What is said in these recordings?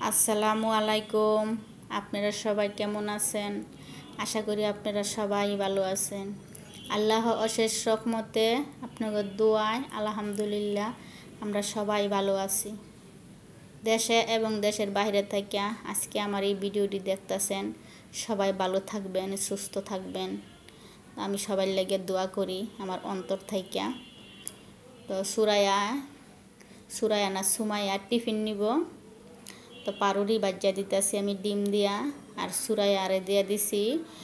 আসসালামু আলাইকুম। আপনারা সবাই কেমন আছেন? আশা করি আপনারা সবাই ভালো আছেন। আল্লাহ অশেষ রহমতে আপনাদের দোয়ায় আলহামদুলিল্লাহ আমরা সবাই ভালো আছি। দেশে এবং দেশের বাইরে থেকে আজকে আমার এই ভিডিওটি দেখতেছেন, সবাই ভালো থাকবেন, সুস্থ থাকবেন। আমি সবাই লেগে দোয়া করি আমার অন্তর থেকে। তো সুরায়া না সুমাইয়া টিফিন নিব, তো পাউরুটি বাজ্যা দিতেছি আমি ডিম দিয়া, আর সুরাইয়ারে দিয়ে দিছি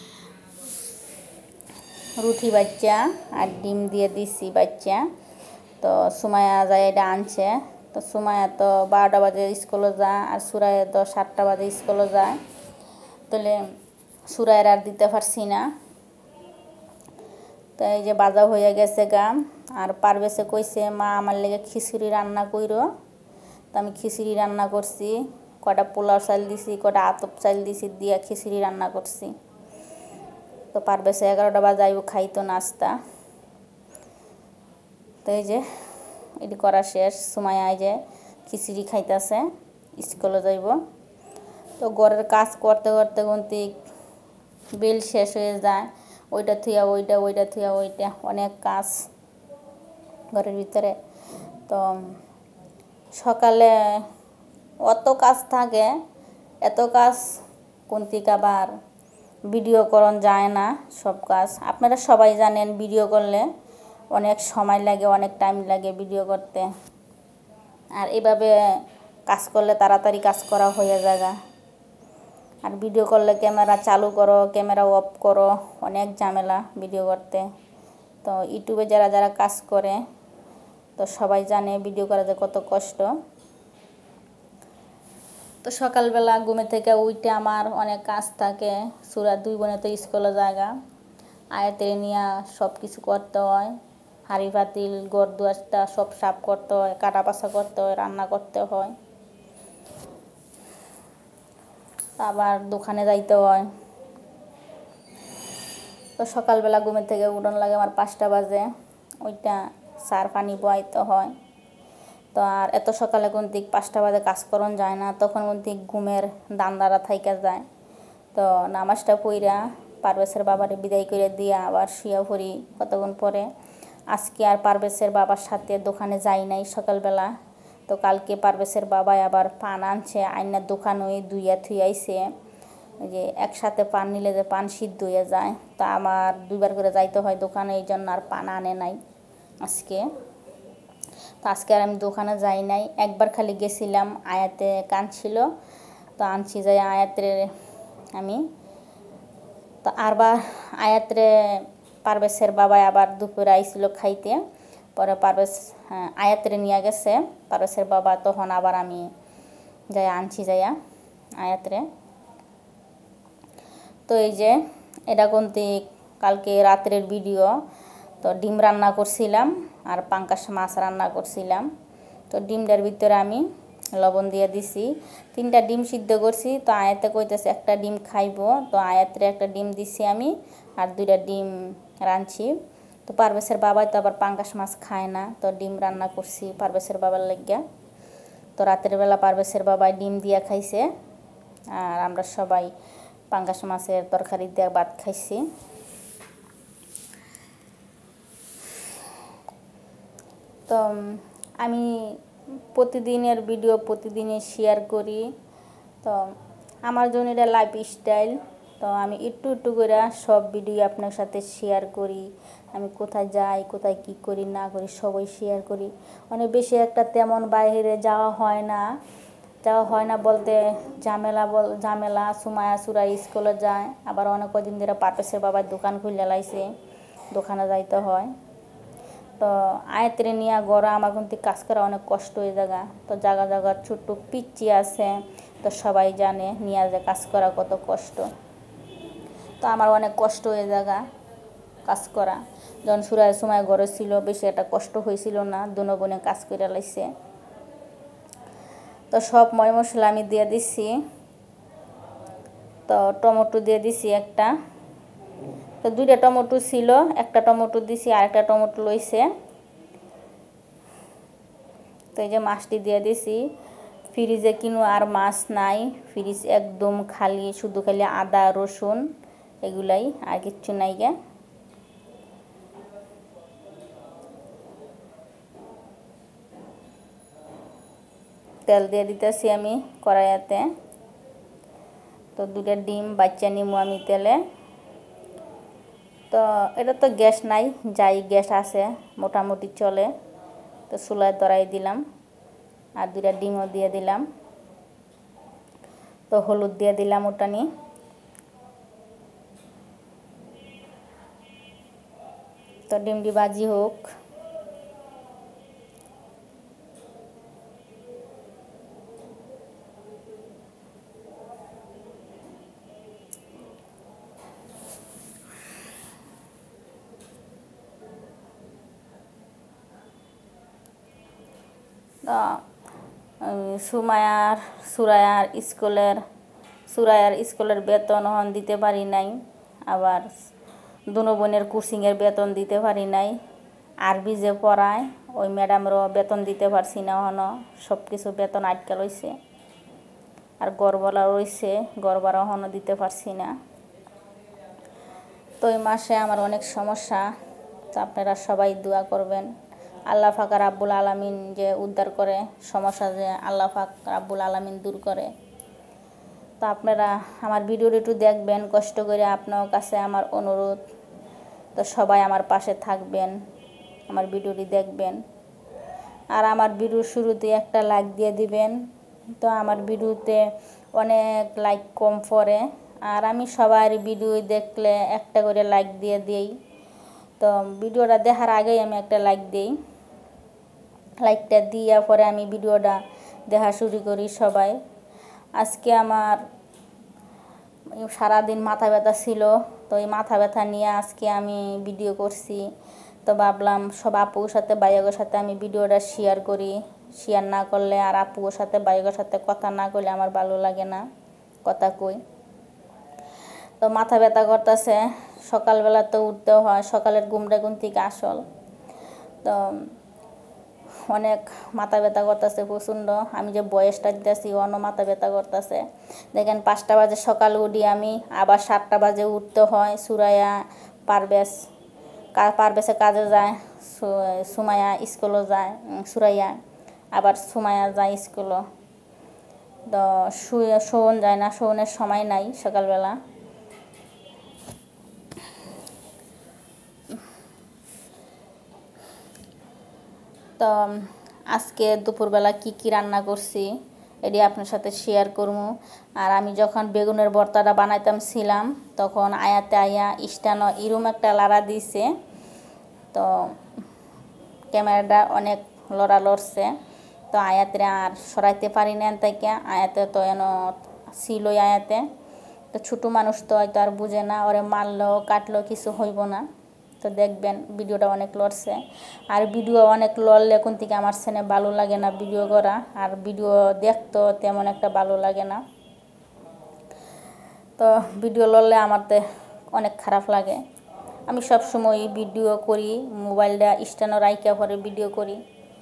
রুটি বাচ্চা আর ডিম দিয়ে দিছি বাচ্চা। তো সুমাইয়া যায় এটা আনছে, তো সুমাইয়া তো 12টা বাজে স্কুলে যায় আর সুরাইয়া তো 7টা বাজে স্কুলে যায়। তাহলে সুরাইয়ার আর দিতে পারছি না। তো এই যে বাজা হয়ে গেছে গা। আর পারভেজে কইছে মা আমার লেগে খিচুড়ি রান্না কইরো। তো আমি খিচুড়ি রান্না করছি, কটা পোলাও চাল দিছি, কটা আতপ চাল দিছি, দিয়া খিচুড়ি রান্না করছি। তো পারভেজে 11টা বাজাইব খাইতো নাস্তা। তো এই যে এটি করা শেষ। সুমাইয়া এই যে খিচুড়ি খাইতেছে, স্কুলে যাইব। তো ঘরের কাজ করতে করতে কিন্তু বিল শেষ হয়ে যায়, ওইটা থুয়া ওইটা, ওইটা থুয়া ওইটা, অনেক কাজ ঘরের ভিতরে। তো সকালে অত কাজ থাকে, এত কাজ কোনদিক আবার ভিডিও করন যায় না সব কাজ। আপনারা সবাই জানেন ভিডিও করলে অনেক সময় লাগে, অনেক টাইম লাগে ভিডিও করতে। আর এভাবে কাজ করলে তাড়াতাড়ি কাজ করা হয়ে যায়। আর ভিডিও করলে ক্যামেরা চালু করো, ক্যামেরা অফ করো, অনেক ঝামেলা ভিডিও করতে। তো ইউটিউবে যারা যারা কাজ করে তো সবাই জানে ভিডিও করা যে কত কষ্ট। তো সকালবেলা ঘুমে থেকে উঠে আমার অনেক কাজ থাকে। সুরা 2 বোনে তো স্কুলে জায়গা, আয়াতে নিয়ে সব কিছু করতে হয়। হাঁড়ি পাতিল ঘর দুয়ারটা সব সাফ করতে হয়, কাটা পাছা করতে হয়, রান্না করতে হয়, আবার দোকানে যাইতে হয়। তো সকালবেলা ঘুমে থেকে উঠন লাগে আমার 5টা বাজে, ওইটা সার পানি বয়াইতে হয়। তো আর এত সকালে কোনদিক 5টা বাজে কাজ করন যায় না, তখন কোনদিক ঘুমের দান্দারা থাইকা যায়। তো নামাজটা পইরা পারভেজের বাবারে বিদায় করে দিয়া আবার শুয়া পড়ি কতক্ষণ পরে। আজকে আর পারভেজের বাবার সাথে দোকানে যাই নাই সকালবেলা। তো কালকে পারভেজের বাবাই আবার পান আনছে, আইনার দোকান ওই ধুইয়া থুইয়াইছে। যে একসাথে পান নিলে যে পান সিদ্ধ হয়ে যায়, তো আমার 2বার করে যাইতে হয় দোকানে, এই জন্য আর পান আনে নাই আজকে। তো আজকে আর আমি দোকানে যাই নাই, একবার খালি গেছিলাম, আয়াতে কাঁদছিল তো আনছি যাই আয়াতের আমি। তো আরবার আয়াতরে পারভেজের বাবাই আবার দুপুরে আইছিল খাইতে, পরে পারভেজ আয়াতরে নিয়ে গেছে পারভেজের বাবা, তখন আবার আমি যাই আনছি যাইয়া আয়াতরে। তো এই যে এটা কিন্তু কালকে রাত্রের ভিডিও। তো ডিম রান্না করছিলাম আর পাঙ্কাশ মাছ রান্না করছিলাম। তো ডিমটার ভিতরে আমি লবণ দিয়ে দিছি, 3টা ডিম সিদ্ধ করছি। তো আয়াতে কইতেছে একটা ডিম খাইব, তো আয়াতের একটা ডিম দিছি আমি, আর 2টা ডিম রাঁধছি। তো পারভেজের বাবাই তো আবার পাঙ্কাশ মাছ খায় না, তো ডিম রান্না করছি পারভেজের বাবার লাগিয়া। তো রাতের বেলা পারভেজের বাবাই ডিম দিয়া খাইছে, আর আমরা সবাই পাঙ্কাশ মাছের তরকারি দিয়ে ভাত খাইছি। তো আমি প্রতিদিনের ভিডিও প্রতিদিনই শেয়ার করি। তো আমার জন্য এটা লাইফ স্টাইল। তো আমি একটু একটু করে সব ভিডিও আপনার সাথে শেয়ার করি। আমি কোথায় যাই, কোথায় কি করি না করি সবই শেয়ার করি। অনেক বেশি একটা তেমন বাইরে যাওয়া হয় না বলতে ঝামেলা। সুরা স্কুলে যায়, আবার অনেক কদিন ধরে পারভেজের বাবার দোকান খুলে লাইছে, দোকানে যাইতে হয়। তো আয়াতের নিয়ে গড়া আমার কিন্তু কাজ করা অনেক কষ্ট হয়ে জায়গা। তো জায়গা ছোট্ট পিচ্চি আছে, তো সবাই জানে নিয়ে যে কাজ করা কত কষ্ট। তো আমার অনেক কষ্ট হয়ে জায়গা কাজ করা। যখন সুরার সময় ঘরে ছিল বেশি একটা কষ্ট হয়েছিল না, দুনো বোনে কাজ করে লাইছে। তো সব ময় মশলা আমি দিয়ে দিছি। তো টমেটো দিয়ে দিছি একটা, তো 2টা টমেটো ছিল, একটা টমেটো দিছি, আরেকটা টমেটো লইছে। তো এই যে মাছটি দিয়ে দিছি, ফ্রিজে কিনো আর মাছ নাই, ফ্রিজ একদম খালি, শুধু খালি আদা রসুন এগুলাই, আর কিচ্ছু নাই গে। তেল দিয়ে দিতেছি আমি কড়াইয়াতে। তো 2টা ডিম বাচ্চা নিমু আমি তেলে। তো এটা তো গ্যাস নাই, যাই গ্যাস আছে মোটামুটি চলে। তো চুলায় ধরাই দিলাম আর 2টা ডিমও দিয়ে দিলাম। তো হলুদ দিয়ে দিলাম ওটা নিয়ে। তো ডিমটি ভাজি হোক। সুরায়ার স্কুলের বেতন হন দিতে পারি নাই, আবার দুনো বোনের কোচিংয়ের বেতন দিতে পারি নাই, আরবি যে পড়ায় ওই ম্যাডামেরও বেতন দিতে পারছি না, হনো সব কিছু বেতন আটকা লইছে। আর গড়বলা রইছে, গড়বারা হনো দিতে পারছি না। তো এই মাসে আমার অনেক সমস্যা। তো আপনারা সবাই দোয়া করবেন, আল্লাহ পাক রাব্বুল আলামিন যে উদ্ধার করে, সমস্যা যে আল্লাহ পাক রাব্বুল আলামিন দূর করে। তো আপনারা আমার ভিডিওটি একটু দেখবেন কষ্ট করে, আপনার কাছে আমার অনুরোধ। তো সবাই আমার পাশে থাকবেন, আমার ভিডিওটি দেখবেন, আর আমার ভিডিওর শুরুতে একটা লাইক দিয়ে দিবেন। তো আমার ভিডিওতে অনেক লাইক কম পড়ে, আর আমি সবার ভিডিও দেখলে একটা করে লাইক দিয়ে দিই। তো ভিডিওটা দেখার আগেই আমি একটা লাইক দিই, লাইকটা দিয়ে পরে আমি ভিডিওটা দেখা শুরু করি সবাই। আজকে আমার সারাদিন মাথা ব্যথা ছিল, তো এই মাথা ব্যথা নিয়ে আজকে আমি ভিডিও করছি। তো ভাবলাম সব আপুর সাথে ভাইয়াগোর সাথে আমি ভিডিওটা শেয়ার করি। শেয়ার না করলে আর আপুর সাথে ভাইয়াগোর সাথে কথা না করলে আমার ভালো লাগে না, কথা কই। তো মাথা ব্যথা করতেছে, সকালবেলা তো উঠতেও হয়, সকালের ঘুমটা থেকে আসল। তো অনেক মাথা ব্যথা করতেছে প্রচণ্ড। আমি যে বয়সটা দিতেছি অন্য মাথা ব্যথা করতেছে। দেখেন 5টা বাজে সকাল উঠি আমি, আবার 7টা বাজে উঠতে হয়। সুরাইয়া পারবেসে কাজে যায়, সুমাইয়া স্কুলও যায়, সুরাইয়া আবার সুমাইয়া যায় স্কুলও। তো শোন যায় না, শোনের সময় নাই সকালবেলা। তো আজকে দুপুরবেলা কি রান্না করছি এটি আপনার সাথে শেয়ার করবো। আর আমি যখন বেগুনের ভর্তাটা বানাইতাম ছিলাম, তখন আয়াতে আয়া স্ট্যান্ড এরম একটা লাড়া দিছে। তো ক্যামেরাটা অনেক লড়া লড়ছে। তো আয়াতে আর সরাইতে পারি না, থেকে আয়াতে তো এন ছিলই আয়াতে। তো ছোটো মানুষ তো হয়তো আর বুঝে না, ওরে মারলো কাটলো কিছু হইব না। তো দেখবেন ভিডিওটা অনেক লড়ছে। আর ভিডিও অনেক লড়লে কোন থেকে আমার সেনে ভালো লাগে না ভিডিও করা, আর ভিডিও দেখতো তেমন একটা ভালো লাগে না। তো ভিডিও লড়লে আমার তো অনেক খারাপ লাগে। আমি সবসময় ভিডিও করি, মোবাইলটা স্ট্যান্ডে রাইখা পরে ভিডিও করি।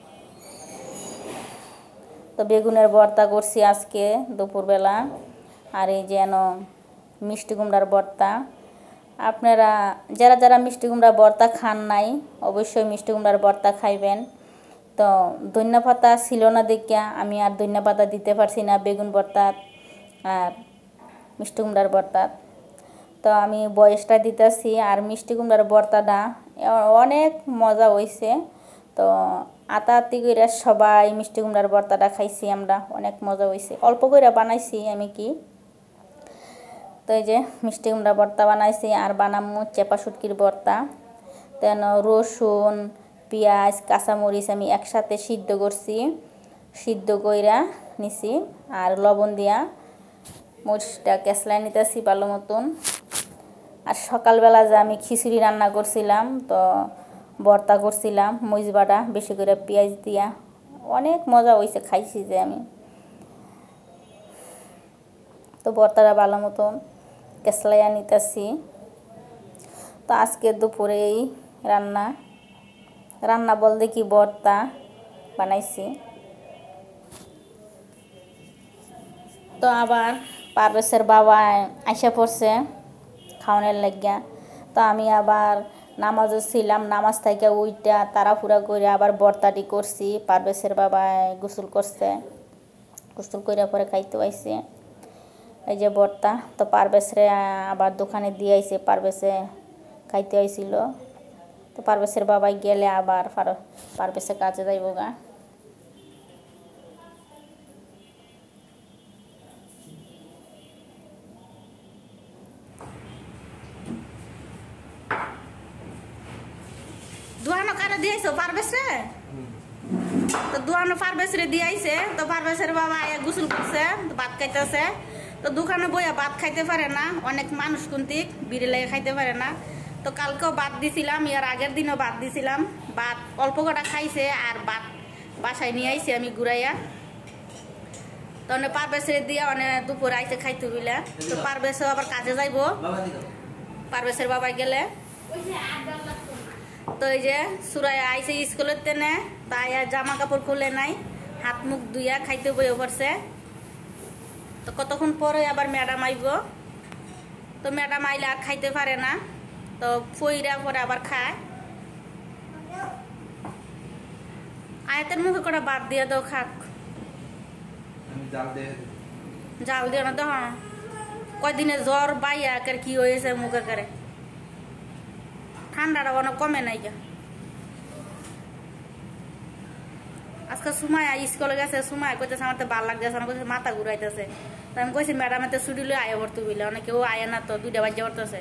তো বেগুনের ভর্তা করছি আজকে দুপুরবেলা, আর এই যেন মিষ্টি কুমড়ার ভর্তা। আপনারা যারা যারা মিষ্টি কুমড়ার ভর্তা খান নাই, অবশ্যই মিষ্টি কুমড়ার ভর্তা খাইবেন। তো ধনিয়া পাতা ছিল না দেখিয়া আমি আর ধনিয়া পাতা দিতে পারছি না বেগুন ভর্তা আর মিষ্টি কুমড়ার ভর্তা। তো আমি বয়সটা দিতেছি, আর মিষ্টি কুমড়ার ভর্তাটা অনেক মজা হয়েছে। তো আতাআতি করে সবাই মিষ্টি কুমড়ার ভর্তাটা খাইছি আমরা, অনেক মজা হয়েছে। অল্প করে বানাইছি আমি কি। তো এই যে মিষ্টি কুমড়া ভর্তা বানাইছি, আর বানামু চেপা শুটকির ভর্তা। তেন রসুন পেঁয়াজ কাঁচামরিচ আমি একসাথে সিদ্ধ করছি, সিদ্ধ কইরা নিছি, আর লবণ দিয়া মরিচটা কেসলাই নিতেছি ভালো মতন। আর সকালবেলা যে আমি খিচুড়ি রান্না করছিলাম, তো ভর্তা করছিলাম মরিচ বাটা বেশি করে পেঁয়াজ দিয়া, অনেক মজা হয়েছে খাইছি যে আমি। তো ভর্তাটা ভালো মতন কেসলাইয়া নিতেছি। তো আজকে দুপুরে এই রান্না বলতে কি ভর্তা বানাইছি। তো আবার পারভেজের বাবা আইসা পড়ছে খাওয়ানোর লাগিয়া। তো আমি আবার নামাজও ছিলাম, নামাজ থেকে উইটা তাড়াহুড়া করে আবার বর্তাটি করছি। পারভেজের বাবা গোসল করছে, গোসল করে পরে খাইতে আইছে এই যে বর্তা। তো পারভেজরে আবার দোকানে দিয়ে আইছে, পারভেজে খাইতে আইছিল। তো পারভেজের বাবাই গেলে আবার পারভেজে কাজে যাইব গা। দুয়ানো কারে দিয়েছো পারভেজরে? তো দুয়ানো পারভেজরে দিয়ে আইছে। তো পারভেজের বাবা গোসল করছে, ভাত খাইতেছে। তো দোকানে বইয়া ভাত খাইতে পারে না, অনেক মানুষ কুন্তিক বিড়ি লেগে খাইতে পারে না। তো কালকেও ভাত দিছিলাম, ইয়ার আগের দিনও ভাত দিছিলাম। ভাত অল্প কটা খাইছে আর ভাত বাসায় নিয়ে আইছি আমি ঘুরাইয়া। তো পারভেজরে দিয়ে দুপুরে আইসে খাইতে বুঝলে। তো পারভেজও আবার কাজে যাইব পারভেজের বাবাই গেলে। তো এই যে সুরাইয়া আইসে স্কুলের তেনে, তাই আর জামা কাপড় খুলে নাই, হাত মুখ ধুইয়া খাইতে বইয়ে পড়ছে। তো কতক্ষণ পরে আবার ম্যাডাম আইব। তো ম্যাডাম আইলে আর খাইতে পারে না, তো ফইরা পরে আবার খায়। আয়াতের মুখে কটা বাদ দিয়ে দাও, খাক। জাল দিয়ে না তো। হ্যাঁ, কয়দিনে জ্বর বাইয়া কি হয়েছে মুখে করে, ঠান্ডাটা অনেক কমে নাই। আজকে সুমায়া স্কুলে গেছে, সুমায়া কইতেছে আমার তো ভালো লাগতেছে, আমার কাছে মাথা ঘুরাইতেছে। তো আমি কইছি ম্যাডাম এতে ছুটি লই আয়া পড়তে বলে, অনেকে ও আয়া না, তো 2টা বাজে পড়তেছে।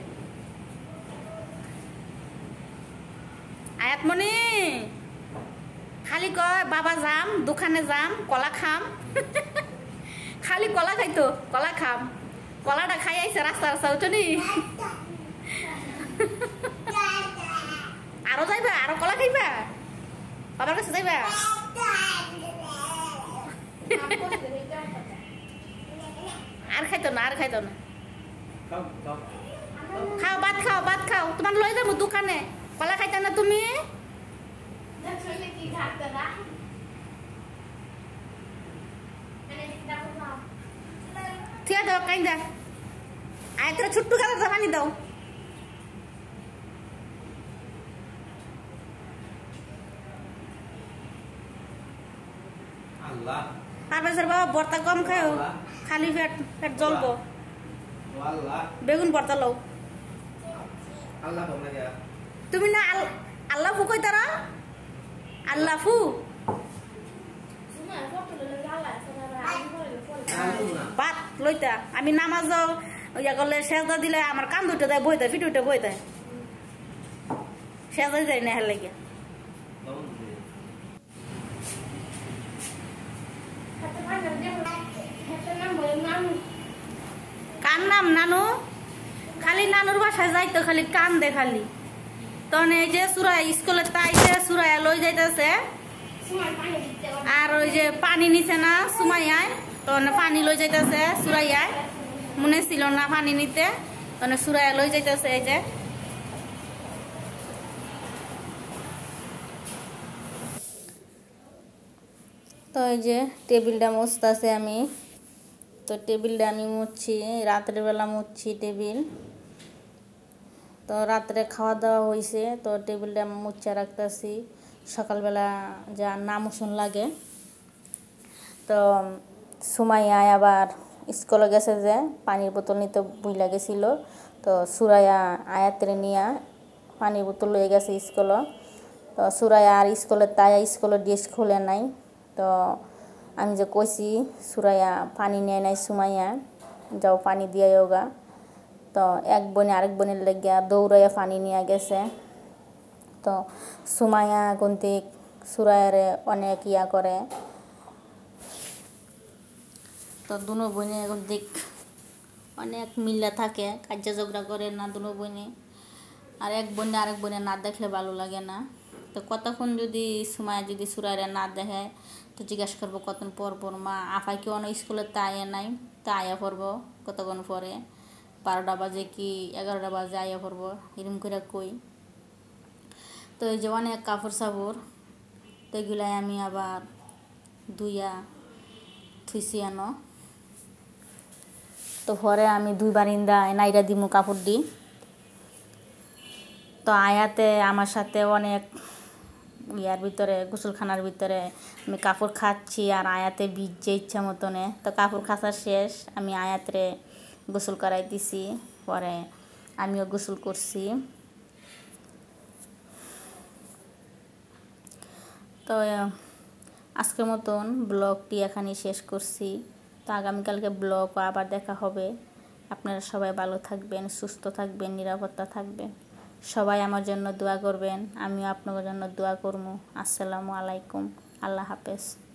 আয়াতমণি খালি কয় বাবা যাম দোকানে যাম কলা খাম খালি কলা খাইতো, কলা খাম। কলাটা খাই আইছে রাস্তা রাস্তা উঠনি। আরো যাইবা, আরো কলা খাইবা, বাবার কাছে যাইবা। আর খাইতো না, আর খাইতো না। খাও ভাত খাও, ভাত খাও, তোমার লই যাবো দোকানে। কলা খাইতে না তুমি? থিয়া দাও কাইন্দা। আয় তোরা ছোট্ট গাছে পানি দাও। পারভেজের বাবা ভর্তা কম খাও, খালি পেট পেট জ্বলবো। বেগুন ভর্তা লও। তুমি না আল্লাহ ফু কই তারা, আল্লাহ ফু ভাত লইতা। আমি নামাজ ইয়া করলে সেজদা দিলে আমার কান দুটো দেয় বই দেয়, ফিট উঠে বই দেয়, সেজদাই যায় না হের লাগে। কার নাম নানু? খালি নানুর বাসায় যাইতো, খালি কান দে খালি। তখন এই যে সুরাই স্কুলে তাইছে, সুরাইয়া লই যাইতেছে। আর ওই যে পানি নিছে না সুমাইয়ায়, তখন পানি লই যাইতেছে সুরাইয়ায়। মনে ছিল না পানি নিতে, তখন সুরাইয়া লই যাইতেছে। এই যে তো এই যে টেবিলটা মুছতেছে আমি। তো টেবিলটা আমি মুছছি, রাতের বেলা মুছছি টেবিল। তো রাত্রে খাওয়া দাওয়া হয়েছে, তো টেবিলটা মুছে রাখতেছি। সকালবেলা যা নামুসুন লাগে। তো সুমাইয়া আবার স্কুলে গেছে, যে পানির বোতল নিতে ভুইলা গেছিল। তো সুরাইয়া আয়াতের নিয়ে পানির বোতল লয়ে গেছে স্কুলে। তো সুরাইয়া আর স্কুলের তাই স্কুলের ড্রেস খুলে নাই। তো আমি যে কইছি সুরাইয়া পানি নেয় নাই, সুমাইয়া যাও পানি দিয়ে যোগা। তো এক বোনে আরেক বোনের লেগিয়া দৌড়াইয়া পানি নিয়ে গেছে। তো সুমাইয়া গন্তিক সুরাইয়ারে অনেক ইয়া করে। তো দুনো বোনে গন্তিক অনেক মিল্লা থাকে, কার্য ঝগড়া করে না দুনো বোনে। আর এক বোনে আরেক বোনে না দেখলে ভালো লাগে না। তো কতক্ষণ যদি সুমাইয়া যদি সুরাইয়ারে না দেখে, তো জিজ্ঞাসা করবো কতক্ষণ পর পর মা আপাই কি অনেক স্কুলে তা আয়া নাই, তা আয়া পড়বো কতক্ষণ পরে, 12টা বাজে কি 11টা বাজে আয়া পড়বো, এরম করে কই। তো এই যে অনেক কাপড় সাপড়, তো এগুলাই আমি আবার ধুইয়া থুইছি আনো। তো পরে আমি 2 বারিন্দা নাইরা দিমু কাপড় দি। তো আয়াতে আমার সাথে অনেক ইয়ার ভিতরে গোসলখানার ভিতরে আমি কাপড় খাচ্ছি আর আয়াতে ভিজছে ইচ্ছা মতনে। তো কাপড় খাঁচা শেষ, আমি আয়াতরে গোসল করাই দিছি, পরে আমিও গোসল করছি। তো আজকের মতন ব্লগটি এখানেই শেষ করছি। তো আগামীকালকে ব্লগ আবার দেখা হবে। আপনারা সবাই ভালো থাকবেন, সুস্থ থাকবেন, নিরাপত্তা থাকবেন। সবাই আমার জন্য দোয়া করবেন, আমিও আপনাদের জন্য দোয়া করবো। আসসালামু আলাইকুম, আল্লাহ হাফেজ।